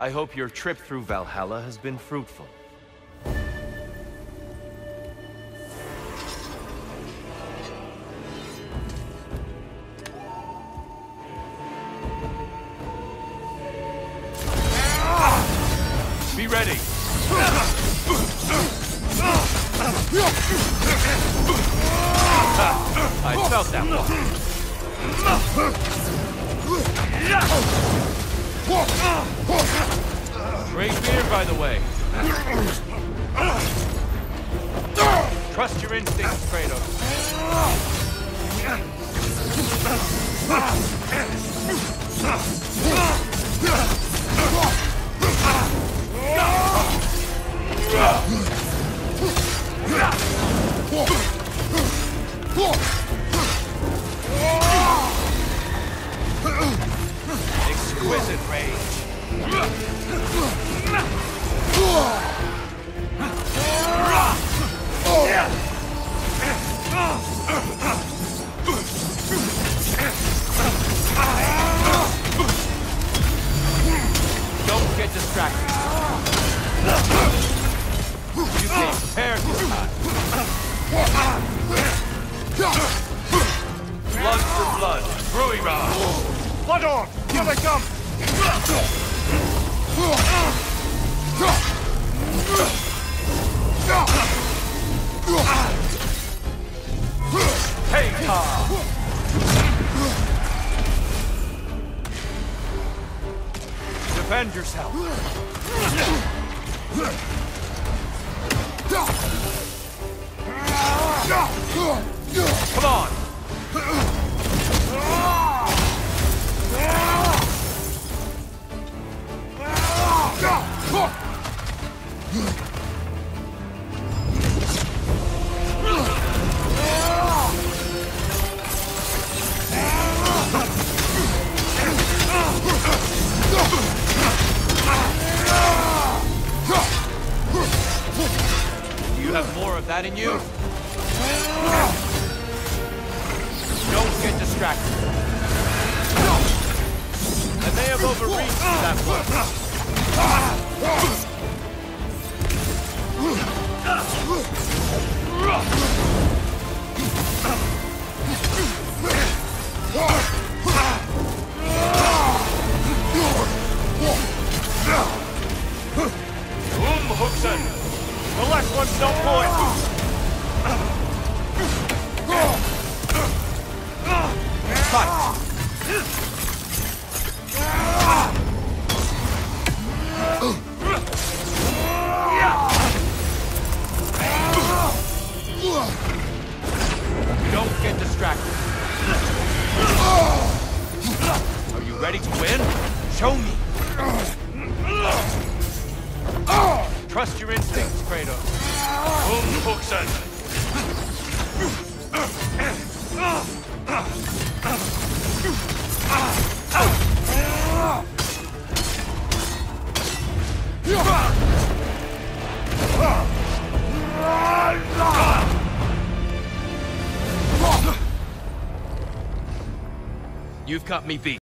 I hope your trip through Valhalla has been fruitful. Be ready! I felt that one. Great beer, by the way. Trust your instincts, Kratos. Exquisite rage. Don't get distracted. You came prepared this time. Blood for blood. Ruira. Blood on! Here they come! Hey, Tom! Defend yourself. Come on! Do you have more of that in you? Don't get distracted. I may have overreached that one. Huxen! The last one's no point! Fight! Don't get distracted. Are you ready to win? Show me! Trust your instincts, Kratos. Huxen! You've got me beat.